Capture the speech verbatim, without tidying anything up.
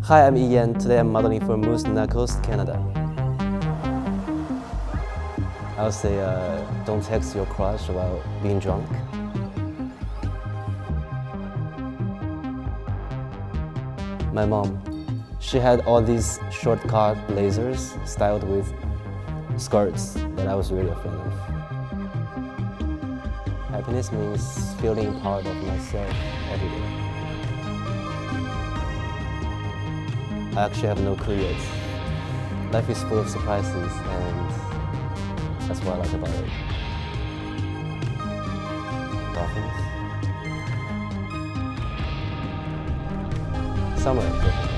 Hi, I'm Yiyan. Today I'm modeling for Moose Knuckles, Canada. I would say uh, don't text your crush while being drunk. My mom, she had all these short-cut blazers styled with skirts that I was really a fan of. Happiness means feeling part of myself every day. I actually have no clue yet. Life is full of surprises, and that's what I like about it. Dolphins? Somewhere.